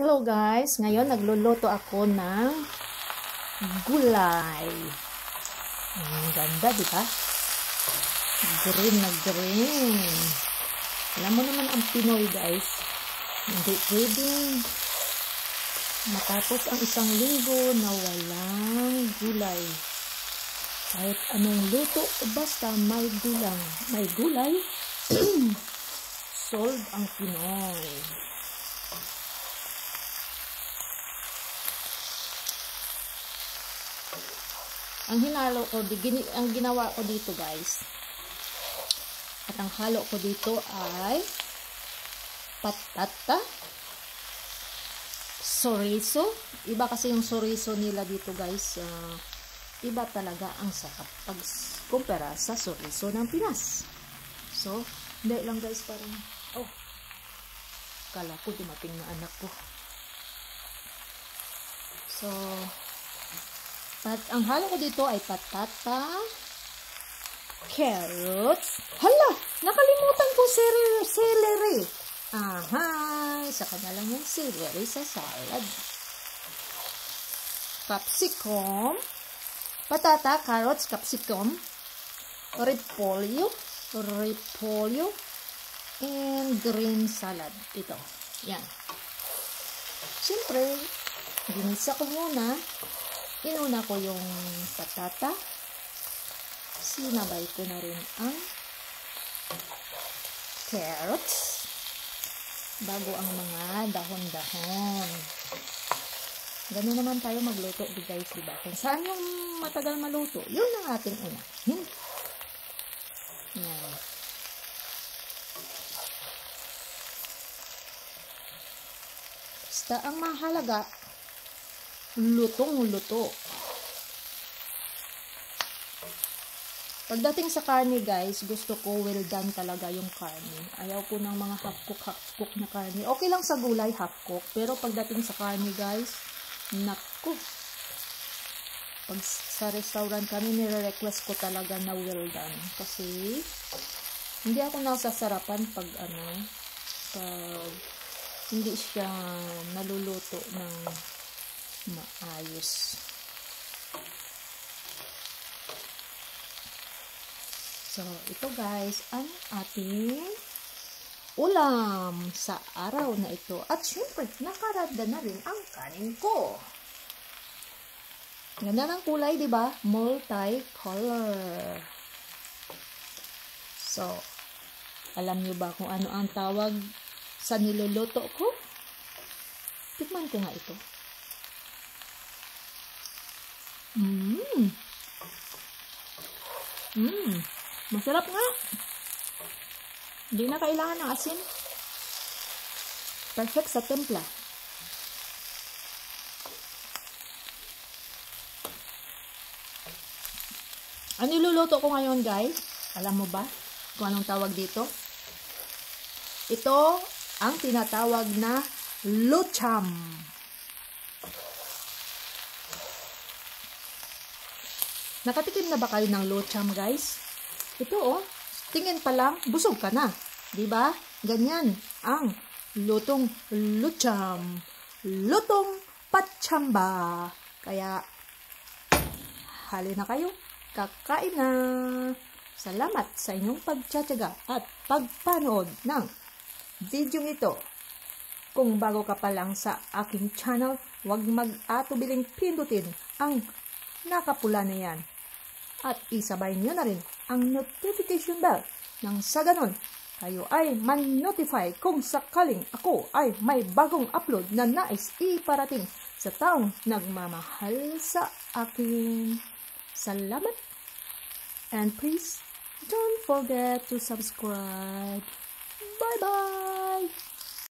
Hello guys, ngayon nagluluto ako ng gulay. Ang ganda, di ba? Green na green. Alam mo naman ang Pinoy guys, hindi pwedeng matapos ang isang linggo na walang gulay. Kahit anong luto, basta may gulang. May gulay, solve ang Pinoy. Ang ginawa ko dito guys, at ang halo ko dito ay patata, chorizo. Iba kasi yung chorizo nila dito guys, iba talaga ang sarap pag kumpara sa chorizo ng Pinas. So, hindi lang guys, parang kala ko dumating na anak ko. So, ang halo ko dito ay patata, carrots. Hala! Nakalimutan ko celery. Aha! Saka na lang yung celery sa salad. Capsicum. Patata, carrots, capsicum. Repolyo. And green salad. Ito. Yan. Siyempre, ginisa ko muna. Inuna ko yung patata. Sinabay ko na rin ang carrots bago ang mga dahon-dahon. Ganun naman tayo magluto guys, diba? Kung saan yung matagal maluto, yun ang ating unahin. Yan. Basta ang mahalaga, lutong-luto. Pagdating sa karne guys, gusto ko well done talaga yung karne. Ayaw ko ng mga half cook na karne. Okay lang sa gulay, half cook. Pero pagdating sa karne guys, naku. Pag sa restaurant kami, nire-request ko talaga na well done. Kasi, hindi ako nasasarapan pag hindi siya naluluto ng maayos. So, ito guys, ang ating ulam sa araw na ito. At syempre, nakarada na rin ang kanin ko. Ganda ng kulay, di ba? Multi-color. So, alam niyo ba kung ano ang tawag sa niluluto ko? Tikman ko nga ito. Masarap nga. Hindi na kailangan ng asin. Perfect sa templa. Ang niluluto ko ngayon guys, alam mo ba kung anong tawag dito? Ito ang tinatawag na lucham. Nakatikim na ba kayo ng lucham guys? Ito tingin pa lang, busog ka na. Diba? Ganyan ang lutong lucham. Lutong patsamba. Kaya, hali na kayo. Kakain na. Salamat sa inyong pagtsatsaga at pagpanood ng video ito. Kung bago ka pa lang sa aking channel, huwag mag-atubiling pindutin ang nakapula na yan. At isabay nyo na rin ang notification bell nang sa ganon, kayo ay man-notify kung sakaling ako ay may bagong upload na nais iparating sa taong nagmamahal sa akin. Salamat! And please, don't forget to subscribe. Bye-bye!